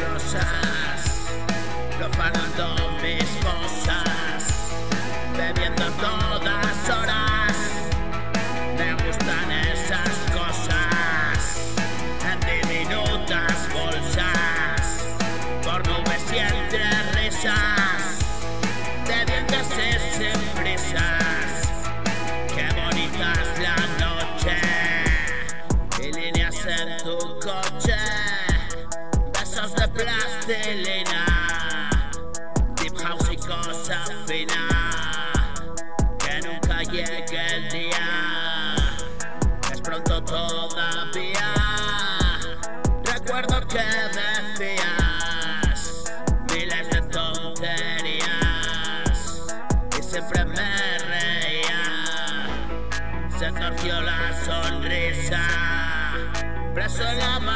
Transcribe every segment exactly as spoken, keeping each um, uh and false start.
rosas, profanando mis fosas, bebiendo todas horas. Me gustan esas cosas, en diminutas bolsas, por nubes y entre risas, de dientes y sin prisas. Qué bonita es la noche y líneas en tu coche, besos de plastilina, deep house y cosa fina. Que nunca llegue el día, es pronto todavía. Recuerdo que decías miles de tonterías y siempre me reía. Se torció la sonrisa, preso en la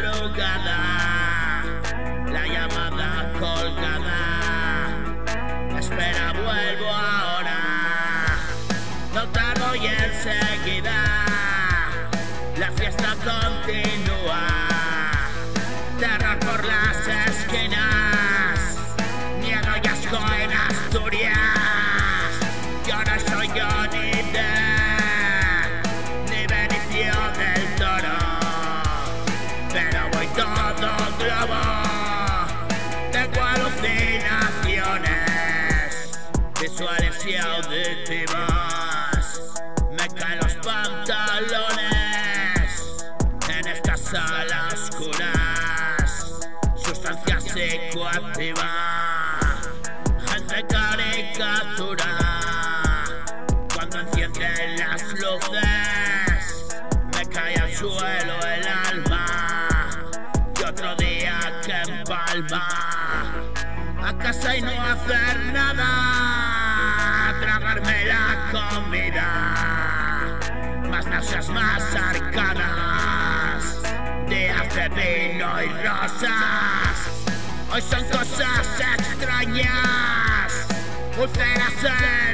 madrugada, la llamada colgada. Espera, vuelvo ahora, no tardo y enseguida la fiesta continúa. Terror por las esquinas, miedo y asco en Asturias. Yo no soy Johnny Depp ni Benicio del Toro, pero voy todo globo. Tengo alucinaciones visuales y auditivas. Me caen los pantalones en esta sala oscura. Sustancia psicoactiva, gente caricatura. Cuando encienden las luces, me cae al suelo el alma. Y otro día que empalma, a casa y no hacer nada, tragarme la comida, más náuseas, más arcadas, días de vino y rosas. Hoy son cosas extrañas, úlceras en